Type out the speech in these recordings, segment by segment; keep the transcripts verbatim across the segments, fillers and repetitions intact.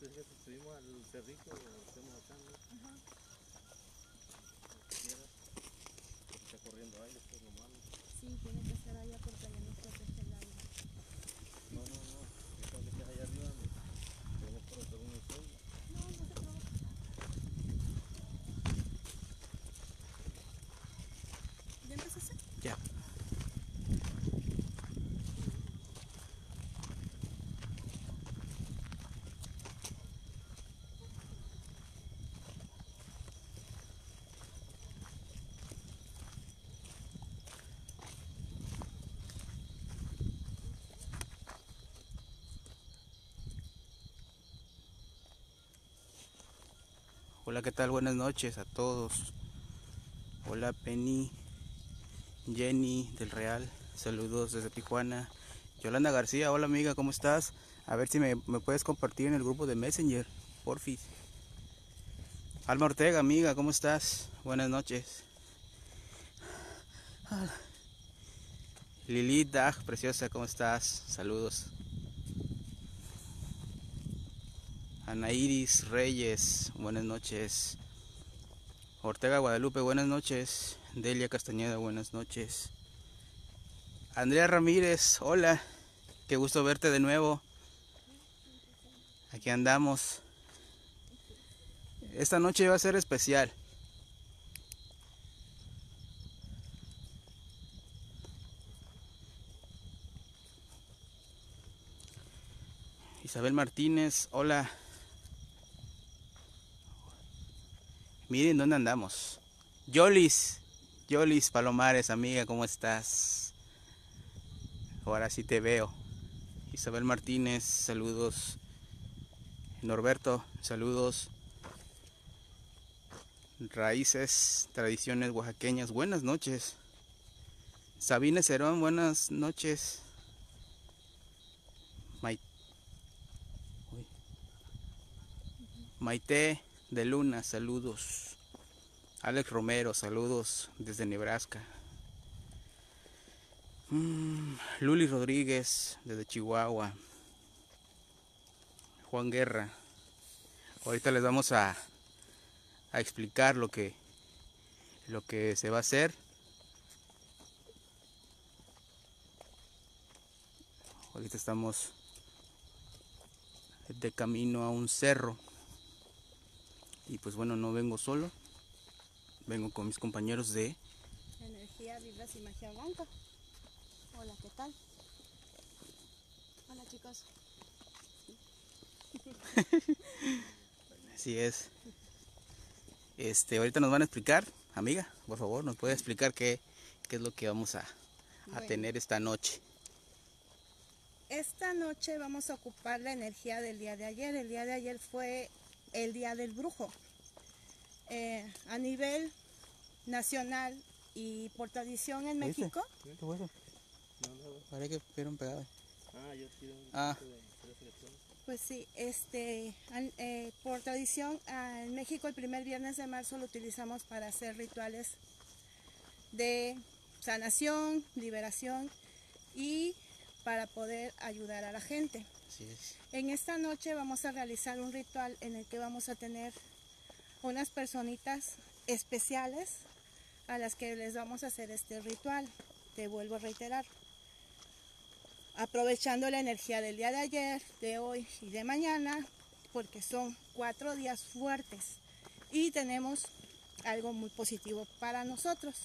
Ahorita fíjate, subimos al cerrito, estamos acá, ¿no? Ajá. Está corriendo aire, esto es lo malo. Sí, tiene que estar allá porque allá no protege el aire. No, no, no. Yo tengo que estar allá arriba, ¿no? Tenemos por hacer un incendio. No, no se provoca. ¿Ya empezaste? Ya. Hola, ¿qué tal? Buenas noches a todos. Hola Penny, Jenny del Real, saludos desde Tijuana. Yolanda García, hola amiga, ¿cómo estás? A ver si me, me puedes compartir en el grupo de Messenger, porfis. Alma Ortega, amiga, ¿cómo estás? Buenas noches. Lilith Dag, preciosa, ¿cómo estás? Saludos. Ana Iris Reyes, buenas noches. Ortega Guadalupe, buenas noches. Delia Castañeda, buenas noches. Andrea Ramírez, hola. Qué gusto verte de nuevo. Aquí andamos. Esta noche va a ser especial. Isabel Martínez, hola. Miren dónde andamos. Yolis, Yolis Palomares, amiga, ¿cómo estás? Ahora sí te veo. Isabel Martínez, saludos. Norberto, saludos. Raíces, tradiciones oaxaqueñas, buenas noches. Sabine Cerón, buenas noches. Mai- Maite de Luna, saludos. Alex Romero, saludos desde Nebraska. Mm, Luli Rodríguez, desde Chihuahua. Juan Guerra. Ahorita les vamos a, a explicar lo que, lo que se va a hacer. Ahorita estamos de camino a un cerro. Y pues bueno, no vengo solo. Vengo con mis compañeros de Energía, vibras y magia blanca. Hola, ¿qué tal? Hola, chicos. Así es. Este, ahorita nos van a explicar, amiga, por favor, nos puede explicar qué, qué es lo que vamos a, a Bueno. tener esta noche. Esta noche vamos a ocupar la energía del día de ayer. El día de ayer fue el día del brujo. Eh, a nivel nacional y por tradición en México. ¿Qué fue eso? No, no, no. Parece que fueron pegados. Ah, yo quiero un Ah. poquito de tres electrones. Pues sí, este, an- eh, por tradición ah, en México el primer viernes de marzo lo utilizamos para hacer rituales de sanación, liberación y para poder ayudar a la gente. Así es. En esta noche vamos a realizar un ritual en el que vamos a tener unas personitas especiales a las que les vamos a hacer este ritual. Te vuelvo a reiterar. Aprovechando la energía del día de ayer, de hoy y de mañana, porque son cuatro días fuertes y tenemos algo muy positivo para nosotros.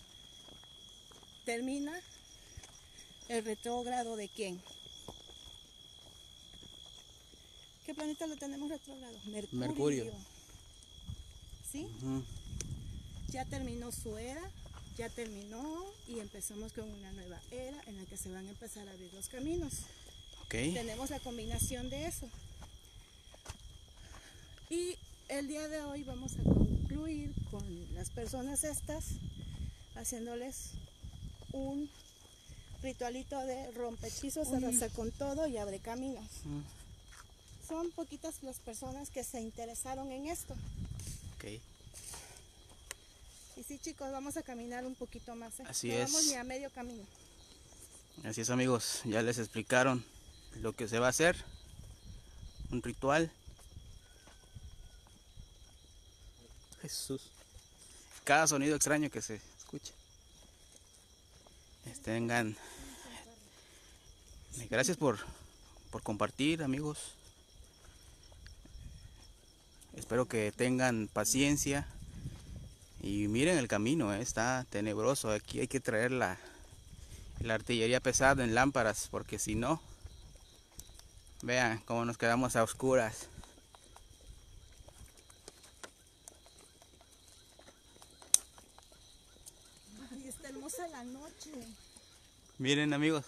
Termina el retrógrado de ¿quién? ¿Qué planeta lo tenemos retrógrado? Mercurio. Mercurio. ¿Sí? Uh-huh. Ya terminó su era, ya terminó y empezamos con una nueva era en la que se van a empezar a abrir los caminos. Okay. Tenemos la combinación de eso. Y el día de hoy vamos a concluir con las personas estas, haciéndoles un ritualito de rompehechizos, arrasa con todo y abre caminos. Uh-huh. Son poquitas las personas que se interesaron en esto. Okay. Y sí, chicos, vamos a caminar un poquito más. ¿eh? Así no es. vamos ni a medio camino. Así es, amigos, ya les explicaron lo que se va a hacer. Un ritual Jesús. Cada sonido extraño que se escuche. Tengan. Gracias por, por compartir, amigos. Espero que tengan paciencia. Y miren el camino, eh, está tenebroso. Aquí hay que traer la, la artillería pesada en lámparas, porque si no, vean cómo nos quedamos a oscuras. Ay, está hermosa la noche. Miren, amigos.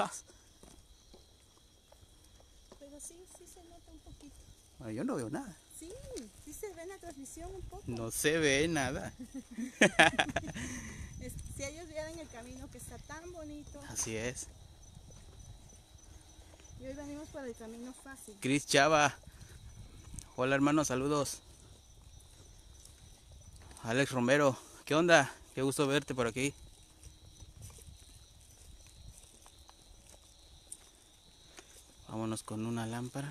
Pero sí, sí se nota un poquito. Bueno, yo no veo nada. Sí, sí se ve en la transmisión un poco. No se ve nada. Es- si ellos vieran el camino que está tan bonito. Así es. Y hoy venimos por el camino fácil. Cris Chava. Hola, hermano, saludos. Alex Romero. ¿Qué onda? Qué gusto verte por aquí. Vámonos con una lámpara.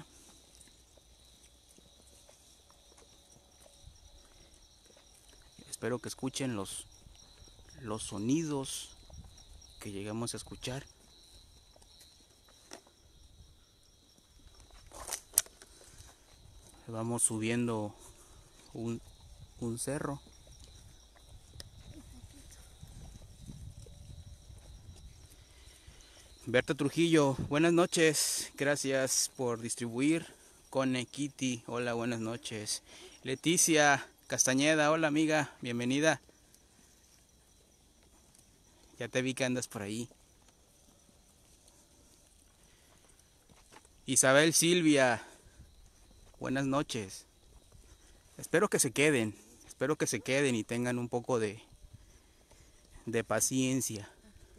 Espero que escuchen los, los sonidos que llegamos a escuchar. Vamos subiendo un, un cerro. Berta Trujillo, buenas noches. Gracias por distribuir. Cone Kitty, hola, buenas noches. Leticia Castañeda, hola amiga, bienvenida. Ya te vi que andas por ahí. Isabel Silvia, buenas noches. Espero que se queden, espero que se queden y tengan un poco de, de paciencia.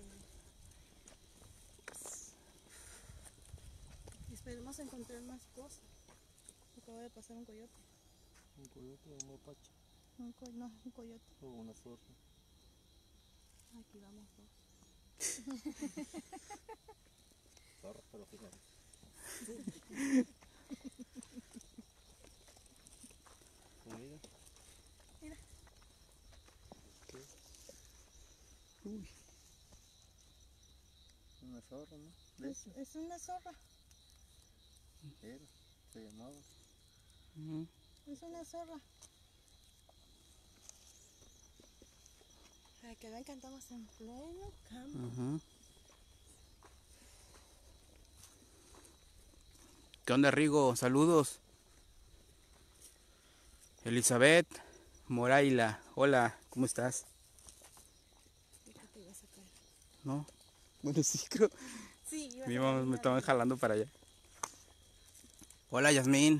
Esperemos encontrar más cosas. Acaba de pasar un coyote. ¿Un coyote o un mapache? Un co- no, un coyote. O una zorra. Aquí vamos dos. Zorra, pero fíjate. ¿Comida? Mira. ¿Qué? Uy. Una zorra, ¿no? ¿De Es, es una zorra. Era, se llamaba. Ujú. Es una zorra. Para que vean que andamos en pleno campo. Ujú. ¿Qué onda, Rigo? Saludos. Elizabeth Moraila, hola, ¿cómo estás? Dije que ibas a caer. No, bueno, sí, creo. Sí, ibas Mi a mamá caer me una estaban vez. jalando para allá. Hola, Yasmín.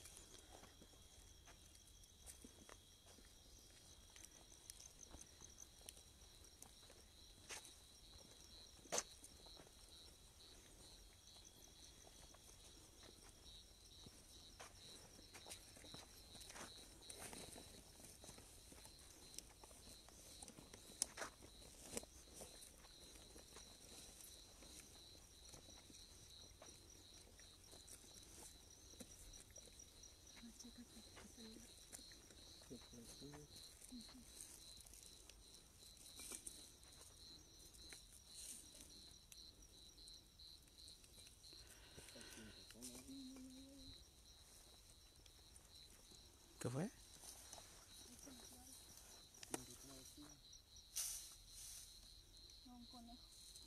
¿Qué fue? No, un conejo.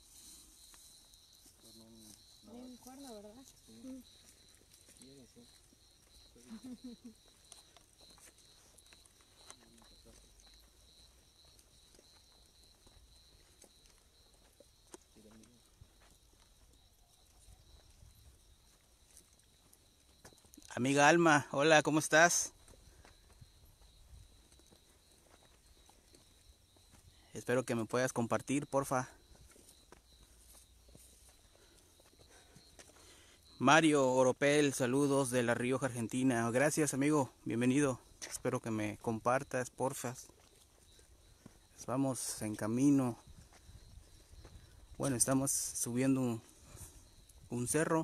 Con un Hay un cuerno, ¿verdad? Sí, no sé. Amiga Alma, hola, ¿cómo estás? Espero que me puedas compartir, porfa. Mario Oropel, saludos de La Rioja, Argentina. Gracias, amigo, bienvenido. Espero que me compartas, porfa. Vamos en camino. Bueno, estamos subiendo un, un cerro.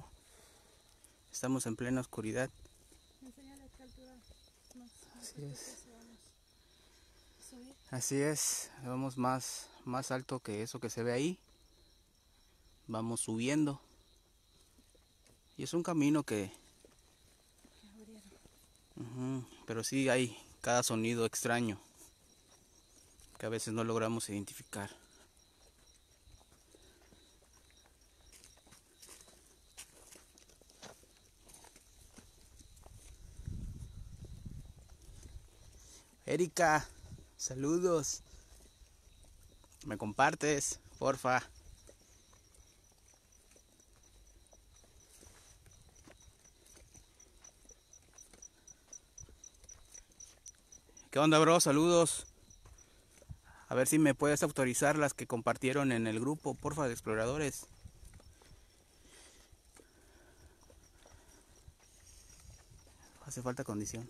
Estamos en plena oscuridad. Enséñale a qué altura más. Así es. Vamos. subir. Así es, vamos más, más alto que eso que se ve ahí. Vamos subiendo. Y es un camino que... Que abrieron. Ujú, pero sí hay cada sonido extraño que a veces no logramos identificar. Erika, saludos. ¿Me compartes, porfa? ¿Qué onda, bro? Saludos. A ver si me puedes autorizar las que compartieron en el grupo, porfa, de exploradores. Hace falta condición.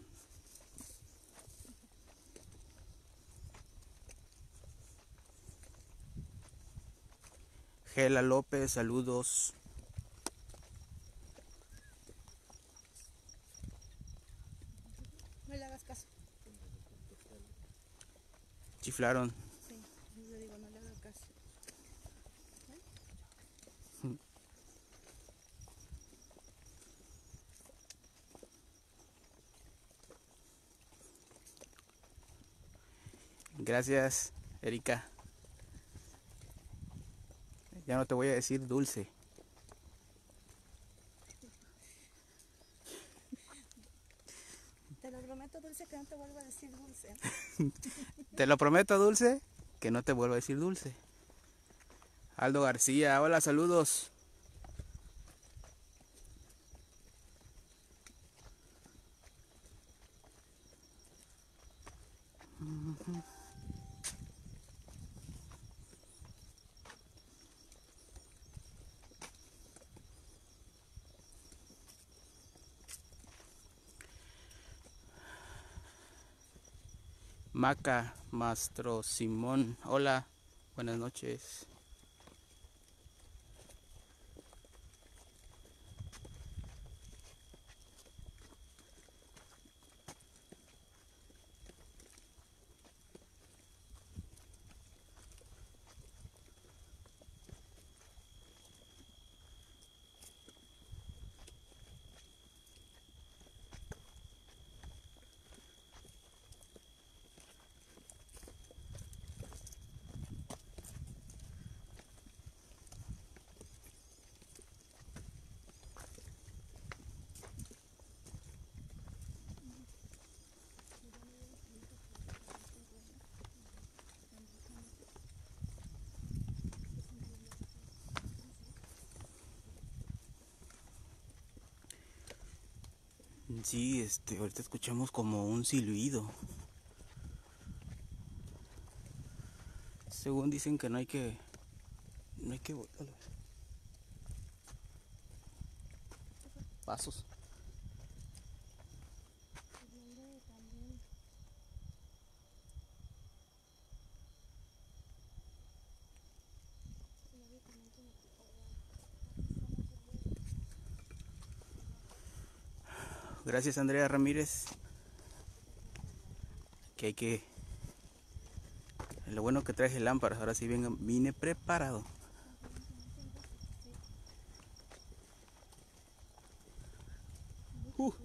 Gela López, saludos. No le hagas caso. Chiflaron. Sí, yo digo, no le hagas caso. Gracias, Erika. Ya no te voy a decir dulce. Te lo prometo, Dulce, que no te vuelvo a decir Dulce. Te lo prometo, dulce, que no te vuelvo a decir dulce. Aldo García, hola, saludos. Maca, Mastro Simón, hola, buenas noches. Sí, este, ahorita escuchamos como un silbido. Según dicen que no hay que, no hay que botarlo. Pasos. Gracias, Andrea Ramírez. Que hay que... Lo bueno que traje lámparas, ahora sí venga, vine preparado. Uh.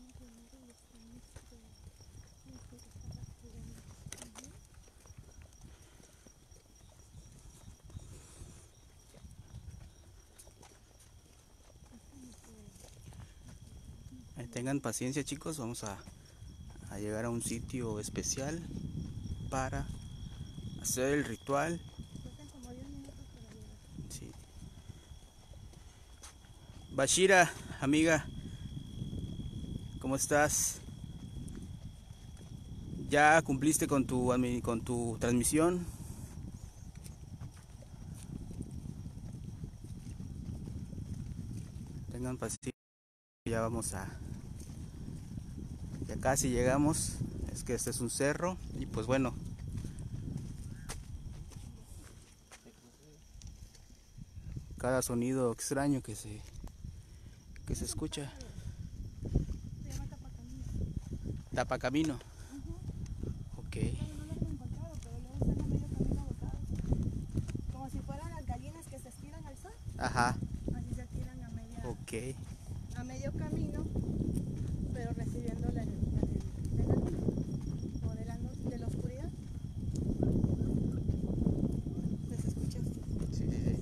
Eh, tengan paciencia, chicos, vamos a, a llegar a un sitio especial para hacer el ritual. Sí. Bashira, amiga, ¿cómo estás? ¿Ya cumpliste con tu, con tu transmisión? Tengan paciencia, ya vamos a... Ya casi llegamos. Es que este es un cerro y pues bueno. Cada sonido extraño que se que se escucha. Se llama Tapacamino. Tapacamino. Uh-huh. Ok. No lo vas a encontrar. Ajá, Así se tiran a media, ok. a medio camino, pero recibiendo la energía del- de la luna o de la, no- de la oscuridad. ¿Les escuchas? Sí, sí, sí.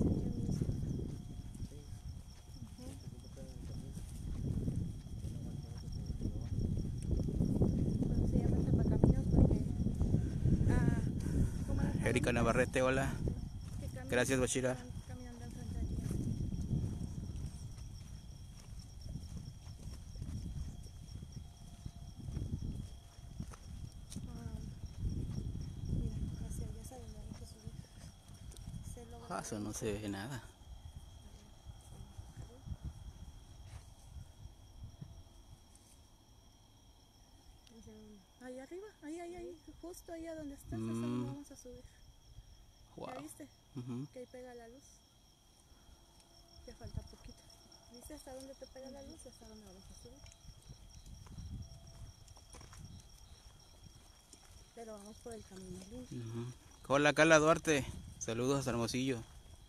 Bueno, se llama Tapacaminos porque ah, como las Erika palomitas Navarrete, hola. que caminan, Gracias, Bachira. van caminando enfrente de ti. Ah, mira, hacia allá es a donde vamos a subir. Se logra Ah, eso ver no un se ve nada. ahí arriba, ahí, ahí, ahí, justo ahí a donde estás, es a Mm. donde vamos a subir. Wow. ¿Ya viste? Ujú. Que ahí pega la luz. Ya falta poquito. ¿Viste hasta dónde te pega la luz y hasta dónde vamos a subir? Pero vamos por el camino limpio. Ujú. Hola, Carla Duarte. Saludos hasta Hermosillo.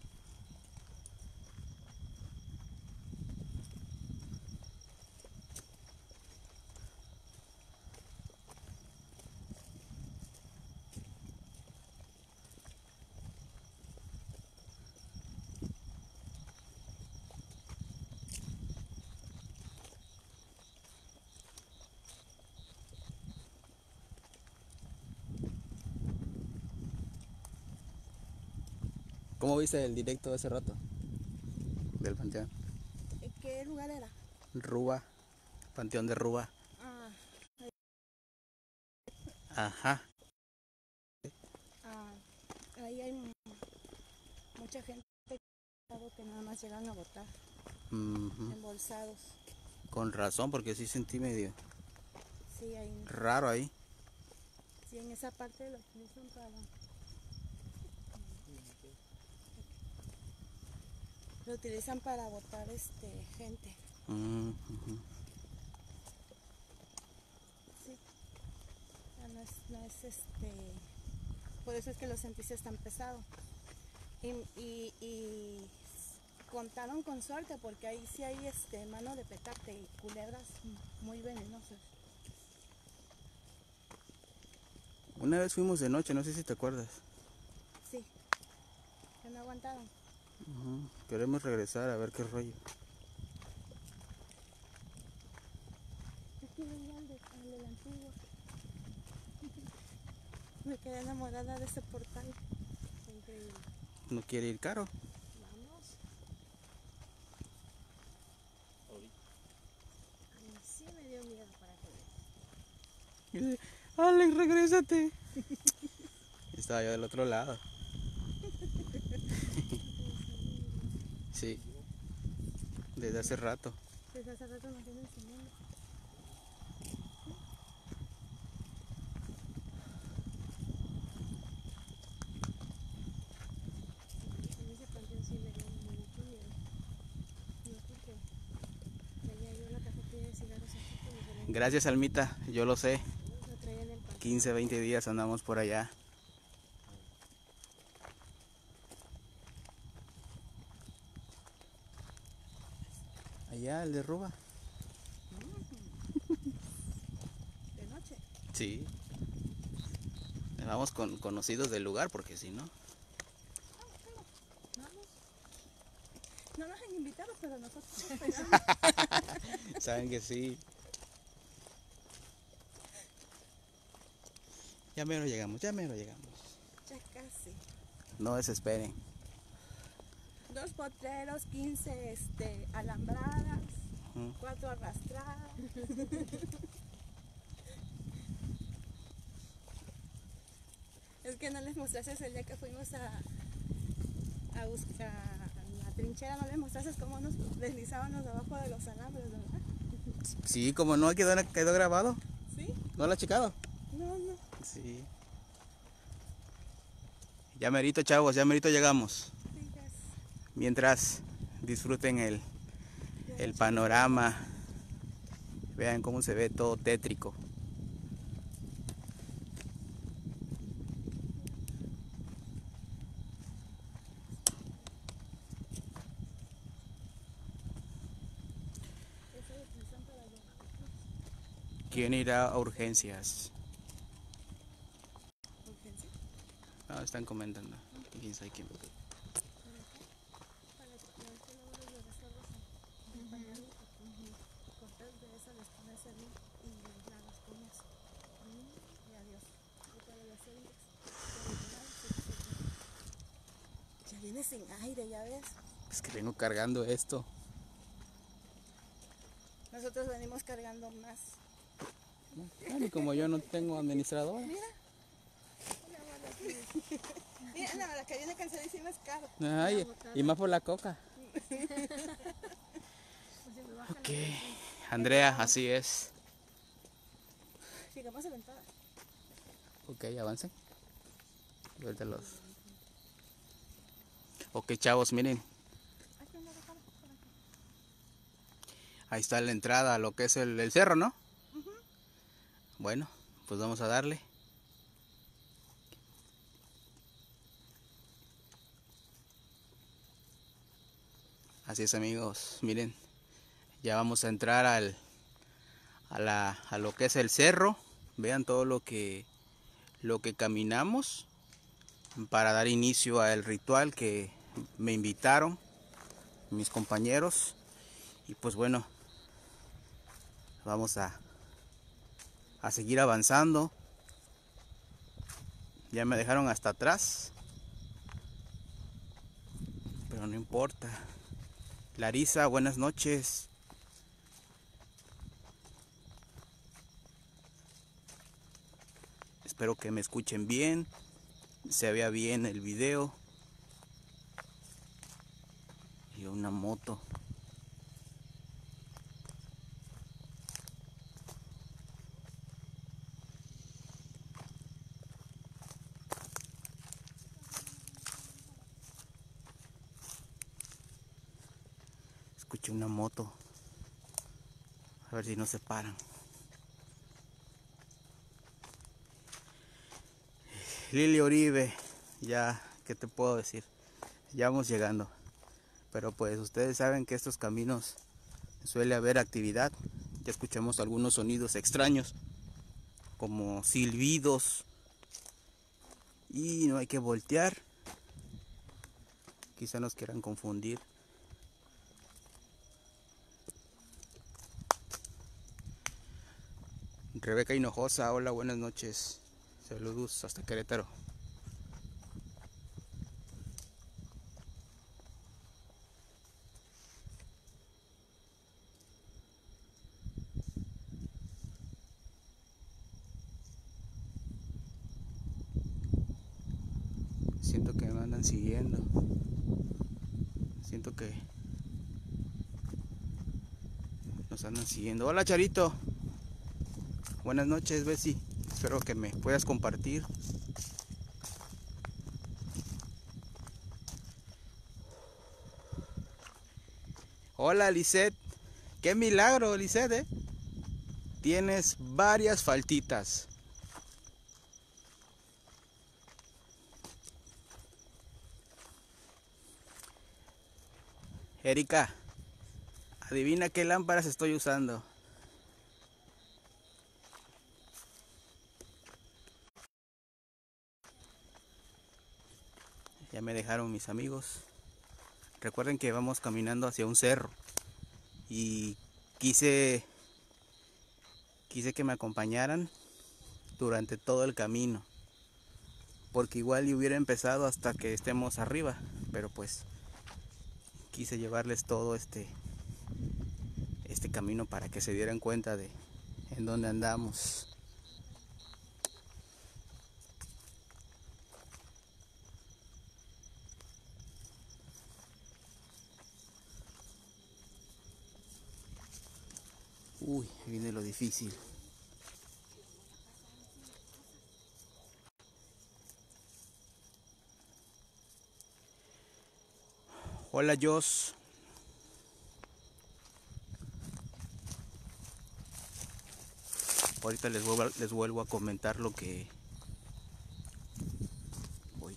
¿Cómo viste el directo de hace rato? Del Panteón. ¿En qué lugar era? Ruba. Panteón de Ruba. Ah, Ajá. ah, ahí hay mu- mucha gente que nada más llegan a votar, Ujú. embolsados. Con razón, porque sí sentí medio Sí, ahí, raro ahí. sí, en esa parte lo utilizan para... Lo utilizan para votar este, gente. Mm, ujú. Sí, ya no es, no es este... Por eso es que los sentiste tan pesados. Y, y, y contaron con suerte porque ahí sí hay este, mano de petate y culebras muy venenosas. Una vez fuimos de noche, no sé si te acuerdas. Sí, que no aguantaron. Ujú. Queremos regresar a ver qué rollo. Aquí venía al de, al de la antigua. Me quedé enamorada de ese portal. Increíble. ¿No quiere ir Caro? Vamos. Ay, sí me dio miedo para que veas. Y le- Alex, regrésate. Estaba yo del otro lado. Sí, desde hace rato. Desde hace rato nos vienen enseñando. En ese panteón sí me dio mucho miedo. No porque tenía yo la cajetilla de cigarros aquí como se le Gracias, Almita, yo lo sé. lo traía en el panteón. quince, veinte días andamos por allá. Allá, el de Ruba. De noche. Sí. Vamos con conocidos del lugar porque si no. Vamos. No nos han invitado, pero nosotros Saben que sí. Ya mero llegamos, ya mero llegamos. ya casi. No desesperen. Dos potreros, quince este, alambradas, Ujú. cuatro arrastradas. Es que no les mostraste el día que fuimos a, a buscar la trinchera, no les mostraste cómo nos deslizábamos debajo de los alambres, ¿verdad? Sí, como no quedó, quedó grabado. ¿Sí? ¿No lo has checado? No, no. Sí. Ya merito, chavos, ya merito llegamos. Sí, ya es- Mientras disfruten el, ya el es- panorama. Vean cómo se ve todo tétrico. ¿Quién irá a urgencias? ¿Urgencia? No, están comentando. ¿Quién sabe quién? Para que no te luego los bebés sordos en pañal, cortas de eso, les pones el y ya los pones. Y adiós. Y para los Índex, ya viene sin aire, ya ves. Es que vengo cargando esto. Nosotros venimos cargando más. Bueno, y como yo no tengo administrador. Mira. Mira, no, la que viene cansadísima es caro. Ay, y más por la coca. Ok, Andrea, así es. Sigamos aventada. Ok, avancen. Y ahorita los... Ok, chavos, miren. Ahí está la entrada a lo que es el, el cerro, ¿no? Uh-huh. Bueno, pues vamos a darle. Así es, amigos, miren. Ya vamos a entrar al, a, la, a lo que es el cerro. Vean todo lo que, lo que caminamos para dar inicio al ritual que me invitaron mis compañeros. Y pues bueno, vamos a, a seguir avanzando. Ya me dejaron hasta atrás, pero no importa. Larisa, buenas noches. Espero que me escuchen bien, se vea bien el video. Y una moto. Escuché una moto. A ver si no se paran. Lili Oribe, ya, ¿qué te puedo decir? Ya vamos llegando. Pero pues ustedes saben que estos caminos suele haber actividad. Ya escuchamos algunos sonidos extraños, como silbidos. Y no hay que voltear. Quizá nos quieran confundir. Rebeca Hinojosa, hola, buenas noches. Saludos hasta Querétaro. Siento que me andan siguiendo. Siento que nos andan siguiendo. Hola, Charito. Buenas noches, Bessie. Espero que me puedas compartir. Hola, Lisette. Qué milagro, Lisette, ¿eh? Tienes varias faltitas. Erika, adivina qué lámparas estoy usando. Ya me dejaron mis amigos. Recuerden que vamos caminando hacia un cerro. Y quise, quise que me acompañaran durante todo el camino. Porque igual yo hubiera empezado hasta que estemos arriba. Pero pues quise llevarles todo este, este camino para que se dieran cuenta de en dónde andamos. Uy, viene lo difícil. Hola, Jos. Ahorita les vuelvo, les vuelvo a comentar lo que voy.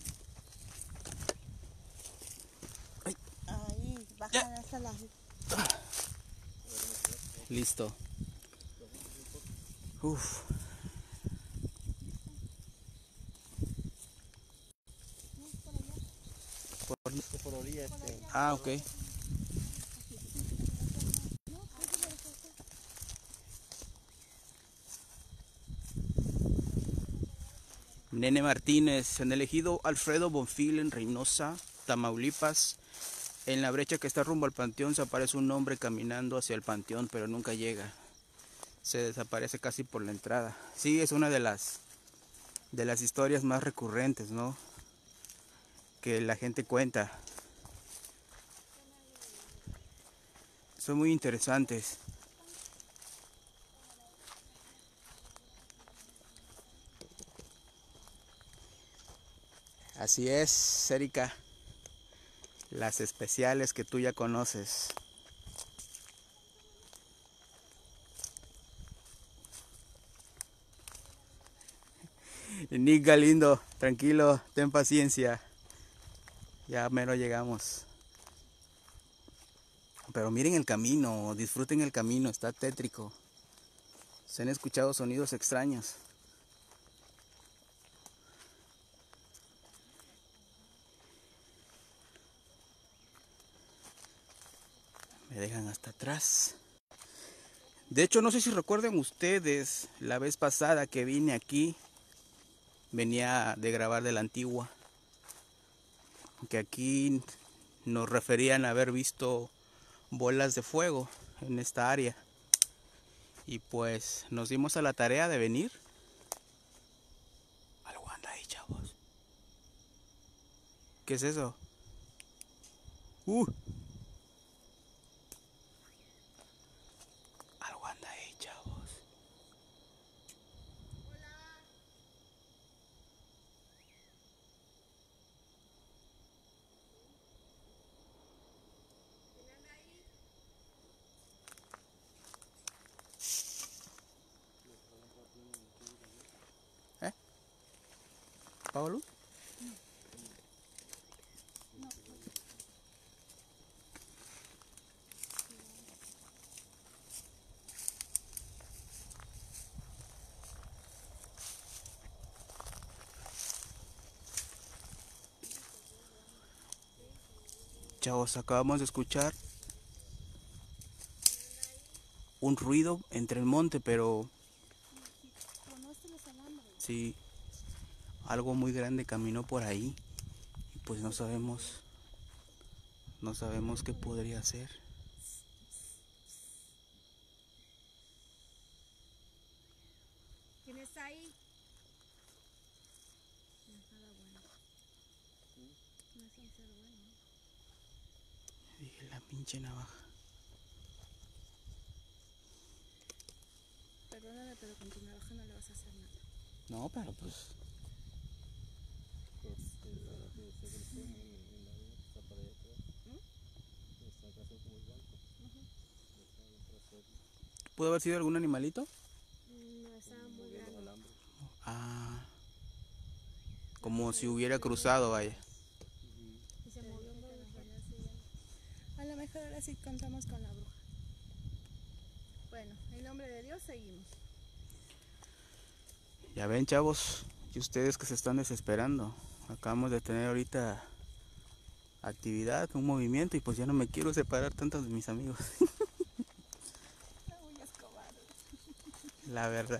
Ay. Ahí, baja Ya. hasta la... Listo. Uf. Por- Este por orilla, este. Ah, ok. Nene Martínez, en el ejido Alfredo Bonfil, en Reynosa, Tamaulipas. En la brecha que está rumbo al panteón se aparece un hombre caminando hacia el panteón, pero nunca llega. Se desaparece casi por la entrada. Sí, es una de las de las historias más recurrentes, ¿no? Que la gente cuenta. Son muy interesantes. Así es, Erika. Las especiales que tú ya conoces. Nick Galindo, tranquilo, ten paciencia. Ya mero llegamos. Pero miren el camino, disfruten el camino, está tétrico. Se han escuchado sonidos extraños. Me dejan hasta atrás. De hecho, no sé si recuerden ustedes, la vez pasada que vine aquí, venía de grabar de la Antigua, que aquí nos referían a haber visto bolas de fuego en esta área. Y pues nos dimos a la tarea de venir. Algo anda ahí, chavos. ¿Qué es eso? Uh. Algo anda ahí, chavos. ¿Eh? ¿Pablo? Chavos, acabamos de escuchar un ruido entre el monte, pero sí, algo muy grande caminó por ahí y pues no sabemos, no sabemos qué podría ser. ¿Quién está ahí? No es nada bueno. No es un ser bueno. Dije la pinche navaja. Perdóname, pero con tu navaja no le vas a hacer nada. No, pero pues Este, la que se golpeó en, en la arena que está para allá atrás. Está casi como el banco. Está en el trasero. ¿pudo haber sido algún animalito? No, estaba muy Moviendo grande. alambre. Ah, como si hubiera cruzado, vaya. Y se movió muy rápido. A lo mejor ahora sí contamos con la bruja. Bueno, en nombre de Dios seguimos. Ya ven, chavos, y ustedes que se están desesperando. Acabamos de tener ahorita actividad, un movimiento y pues ya no me quiero separar tanto de mis amigos. La uña es cobarde. La verdad.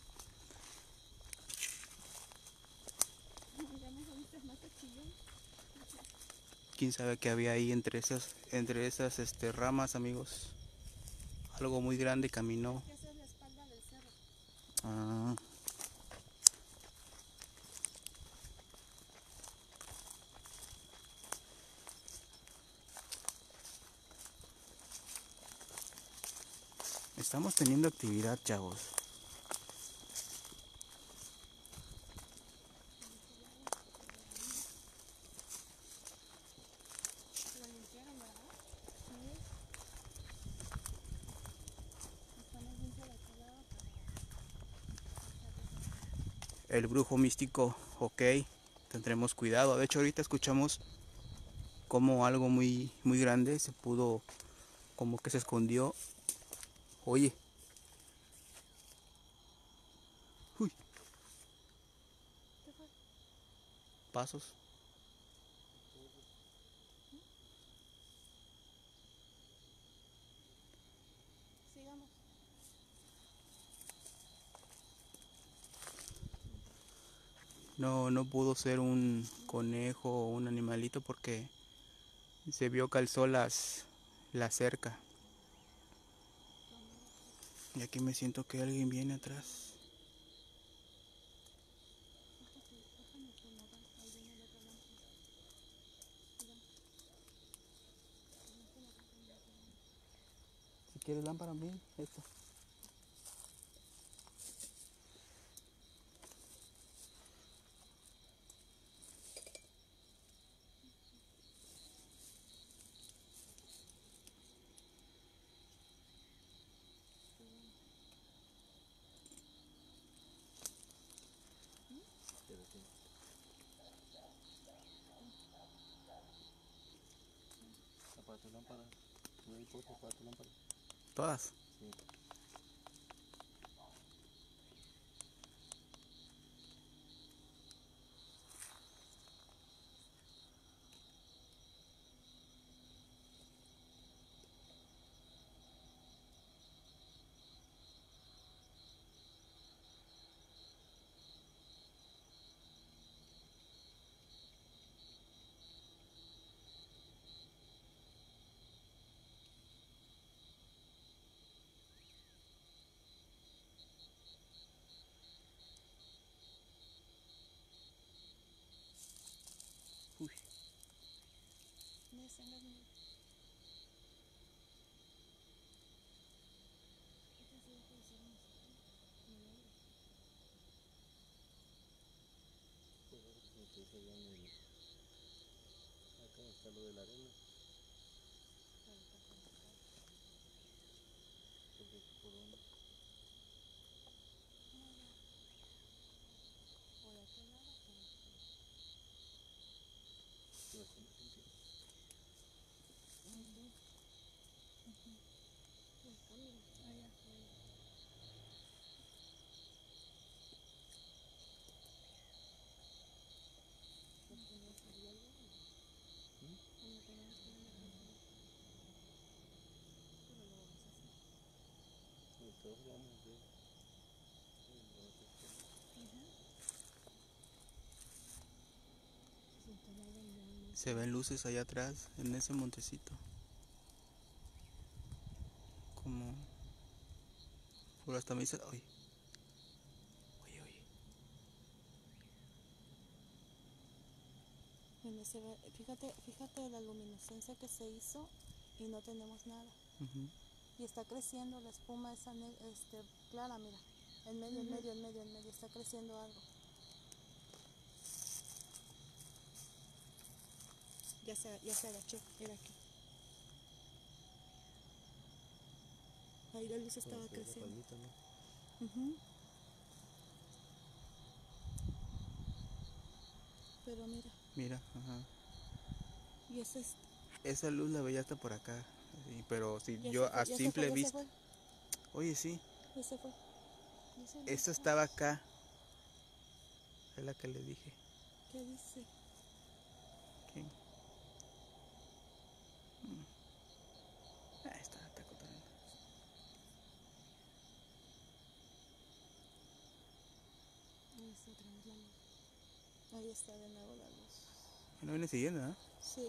Ya me volviste más chillón. Quién sabe qué había ahí entre esas, entre esas este, ramas, amigos. Algo muy grande caminó. Esa es la espalda del cerro. Ah. Estamos teniendo actividad, chavos. Lo limpiaron, ¿verdad? Sí. Estamos limpio de aquel lado para... El brujo místico, ok. Tendremos cuidado. De hecho, ahorita escuchamos como algo muy, muy grande se pudo, como que se escondió. Oye. pasos. Sigamos. No, no pudo ser un conejo o un animalito porque se vio que alzó las, la cerca. Y aquí me siento que alguien viene atrás. Si quieres lámpara, bien, esto. Apaga tu lámpara. No importa, apaga tu lámpara. Todas. Sí. Uy. Pues ahora como te dije allá en el... Acá está lo de la arena. Porque por dónde... Sí, bastante limpio. Y todos vamos a ver. Se ven luces allá atrás, en ese montecito. Como... Por hasta me dice... Oye. Oye, oye. Donde se ve, fíjate, fíjate la luminiscencia que se hizo y no tenemos nada. Uh-huh. Y está creciendo la espuma esa este, clara, mira. En medio, en medio, en medio, en medio. Está creciendo algo. Ya se, ya se agachó, era aquí. Ahí la luz estaba creciendo. Palmita, ¿no? Uh-huh. Pero mira. Mira, ajá. Y ese es... Esa luz la veía hasta por acá. Sí, pero si ya yo se fue, a ya simple se fue, vista... ya se Oye, sí. fue. Ya se fue. Ya se Esta fue. estaba acá. Es la que le dije. ¿Qué dice? ¿Quién? Mm. Ah, está, está contando. Ahí está otra vez la luz. Ahí está de nuevo la luz. No viene siguiendo, ¿eh? Sí.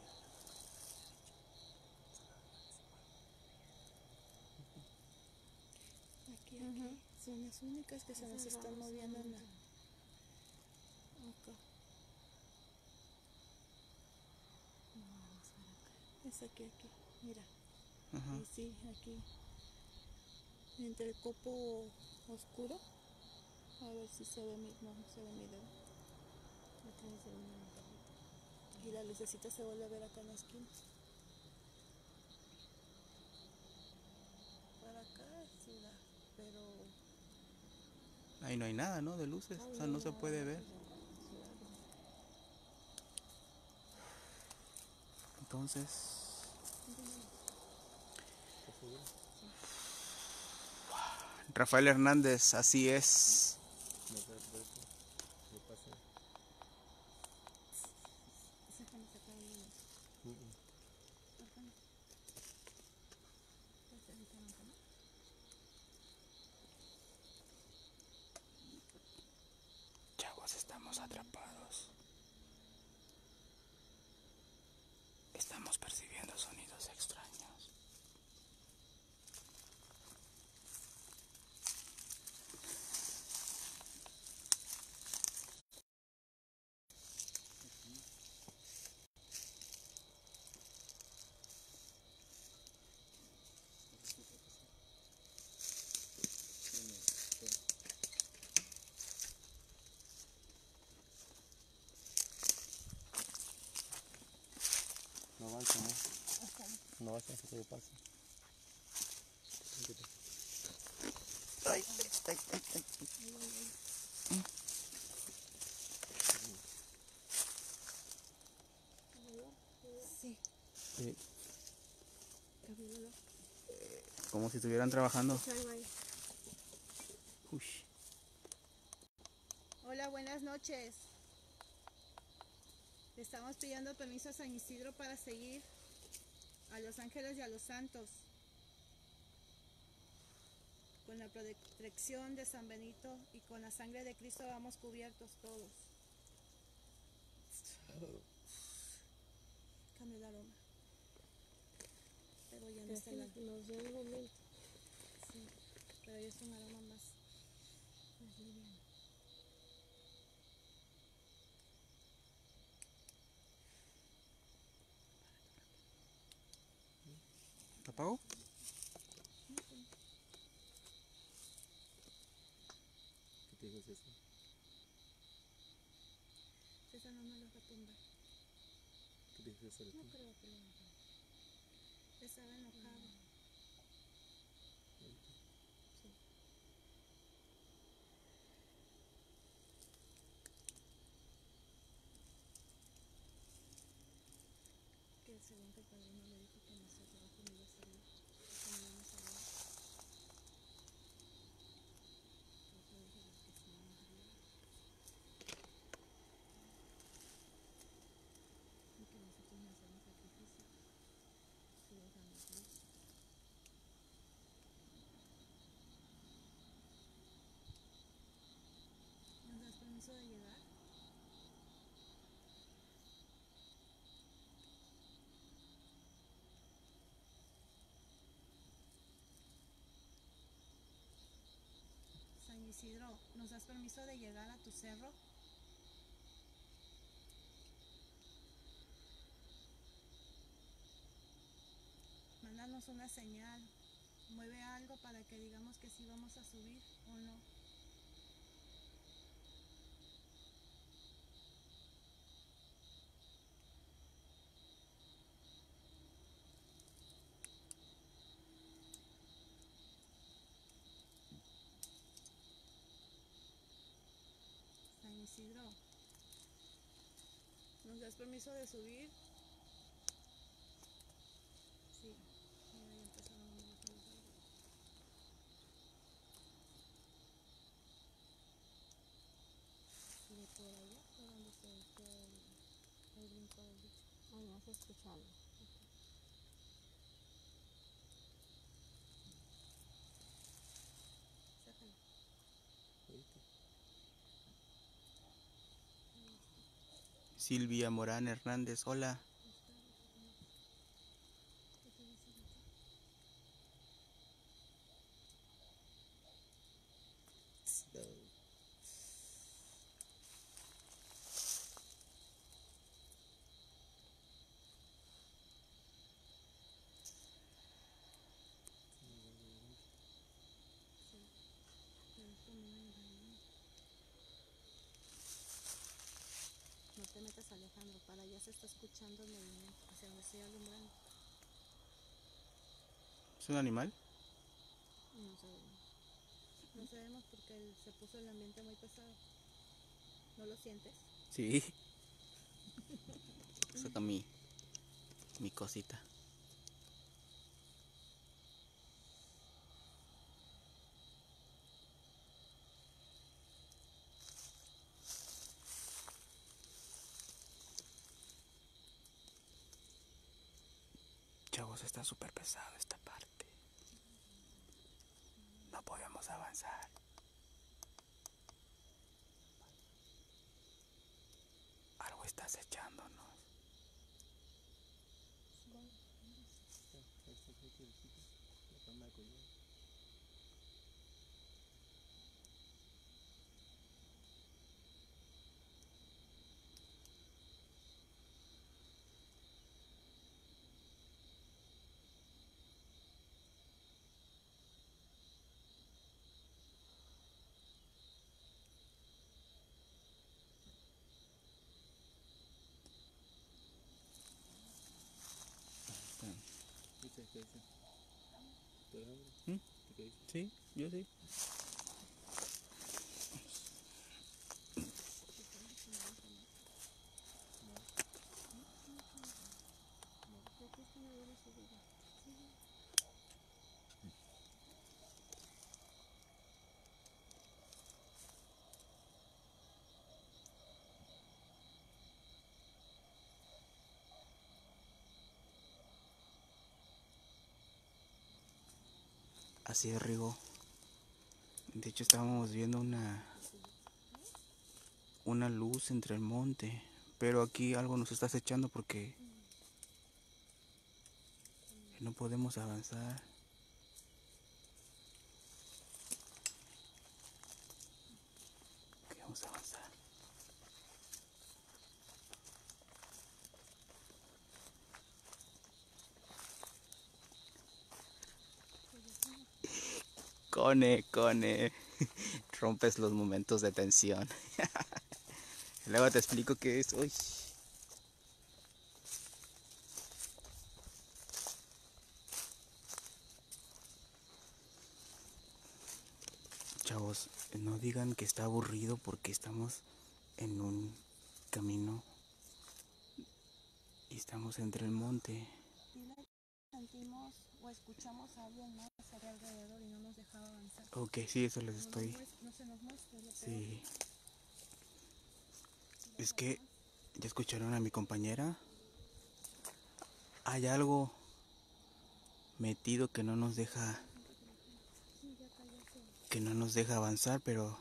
Aquí, aquí. Uh-huh. Son las únicas que se nos están moviendo en la... Acá. Vamos para acá. Es aquí, aquí. Mira. Ajá. Y sí, aquí. Entre el copo oscuro. A ver si se ve mi... No, no se ve mi dedo. Acá se ve una cajita. Y la lucecita se vuelve a ver acá en la esquina. Para acá sí da, pero... Ahí no hay nada, ¿no? De luces. O sea, no se puede ver. Entonces... Rafael Hernández, así es. No, pero, pero, ¿qué pasa? como Hasta ahí. no va a ser que pasa. Ay, ay, ay, ay, ay. Sí, Sí. camínalo. Como si estuvieran trabajando. Pues algo ahí. Uy. Hola, buenas noches. Le estamos pidiendo permiso a San Isidro para seguir a los ángeles y a los santos. Con la protección de San Benito y con la sangre de Cristo vamos cubiertos todos. Cambia el aroma. Pero ya no está el aroma. Nos dio el momento. Sí, pero ya es un aroma más, más liviano. ¿Te apago? ¿Qué te dijo César? César no me lo va a tumbar. ¿Qué te dijo César? No creo que lo haga. Estaba enojado. Sí. Que según que el padrino le dijo que nuestro trabajo no iba a salir, que no íbamos a ver. Por eso dije los que sí íbamos a ver. Y que nosotros no hacemos sacrificio. Si dejamos luz. ¿Nos das permiso de llegar? San Isidro, ¿nos das permiso de llegar a tu cerro? Mándanos una señal, mueve algo para que digamos que sí vamos a subir o no. San Isidro, ¿nos das permiso de subir? Sí, mira, ya empezaron a mover los árboles. ¿Y de por allá? ¿Por dónde se fue el, el brinco del bicho? Ay, no se escuchando. Sácalo. ¿Oíste? Silvia Morán Hernández, hola. ¿Qué te dice de ti? No. Sí, pero es como una invasión. No te metas, Alejandro, para allá se está escuchando el movimiento, hacia donde estoy alumbrando. ¿Es un animal? No sabemos. No sabemos porque el- se puso el ambiente muy pesado. ¿No lo sientes? Sí. Saca mi, mi cosita. Chavos, está súper pesado esta parte. No podemos avanzar. Algo está acechándonos. Ya, ahí está el viejito. La palma de collar. ¿Qué dice? ¿Te da hambre? ¿Mm? ¿Qué dice? Sí, yo sí. Así es, Rigo. De hecho estábamos viendo una una luz entre el monte, pero aquí algo nos está acechando porque no podemos avanzar. Ok, vamos a avanzar. Cone, Cone, rompes los momentos de tensión. Luego te explico qué es. Uy. Chavos, no digan que está aburrido porque estamos en un camino y estamos entre el monte. Sentimos o escuchamos a alguien más allá alrededor y no nos dejaba avanzar. Ok, sí, eso les estoy. No, no se nos muestra, lo peor. Sí. Es que ya escucharon a mi compañera. Hay algo metido que no nos deja que no nos deja avanzar, pero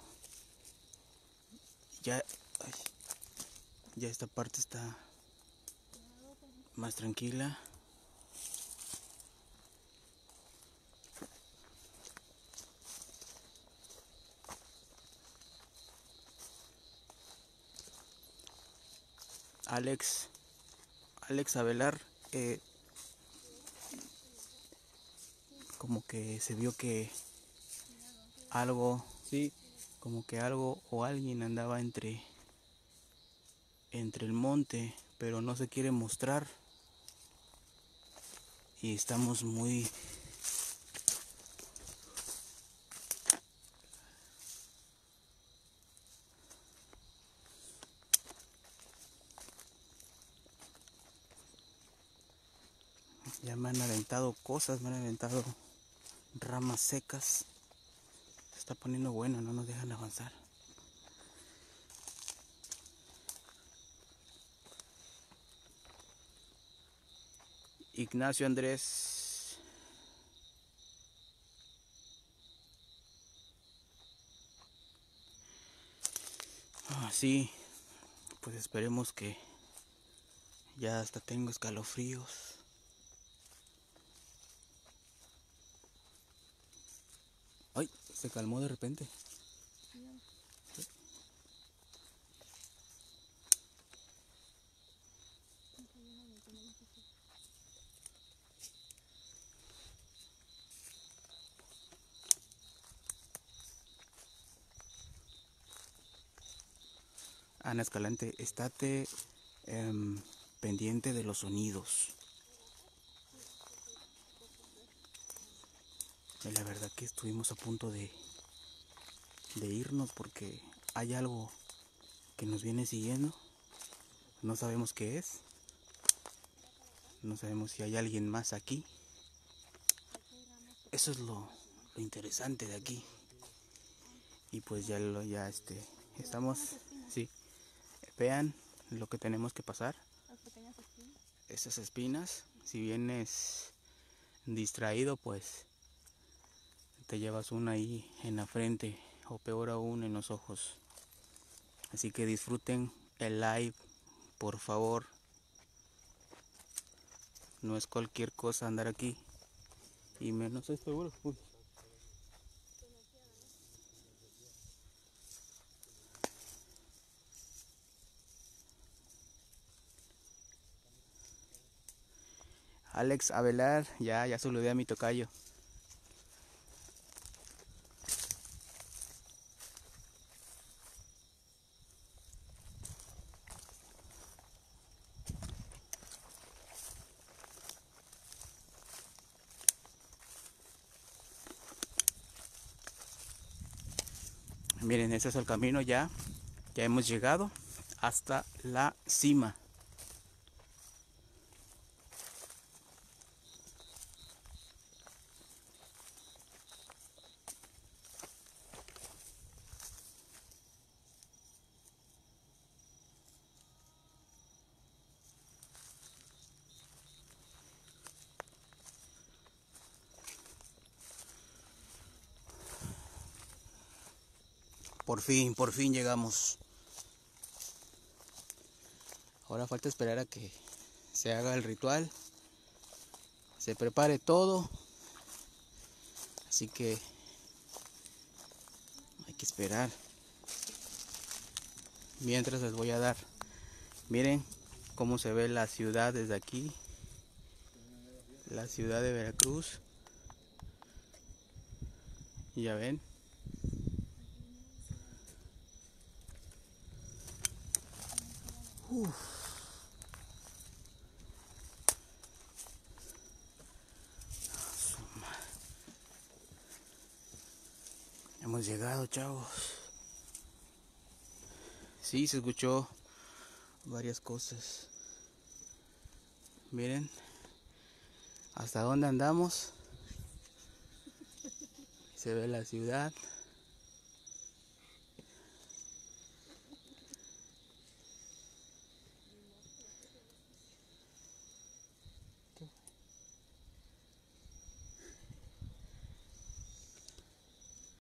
ya ay, ya esta parte está más tranquila. Alex Alex Avelar, eh, como que se vio que algo, sí, como que algo o alguien andaba entre entre el monte, pero no se quiere mostrar. Y estamos muy ya me han aventado cosas, me han aventado ramas secas. Se está poniendo bueno, no nos dejan avanzar. Ignacio Andrés. Ah, sí, pues esperemos que ya hasta tengo escalofríos. Ay, se calmó de repente. Ana Escalante, estate eh, pendiente de los sonidos. Y la verdad que estuvimos a punto de, de irnos porque hay algo que nos viene siguiendo. No sabemos qué es. No sabemos si hay alguien más aquí. Eso es lo, lo interesante de aquí. Y pues ya lo ya este estamos, sí. Vean lo que tenemos que pasar. Las pequeñas espinas. Esas espinas, si vienes distraído, pues te llevas una ahí en la frente o peor aún en los ojos. Así que disfruten el live, por favor. No es cualquier cosa andar aquí. Y menos esto, seguro. Uy. Alex Avelar, ya, ya saludé a mi tocayo. Miren, ese es el camino ya. Ya hemos llegado hasta la cima. Por fin, por fin llegamos. Ahora falta esperar a que se haga el ritual, se prepare todo. Así que hay que esperar. Mientras les voy a dar, miren cómo se ve la ciudad desde aquí. La ciudad de Veracruz. Y ya ven. Uf. Hemos llegado, chavos. Sí, se escuchó varias cosas. Miren hasta dónde andamos. Se ve la ciudad.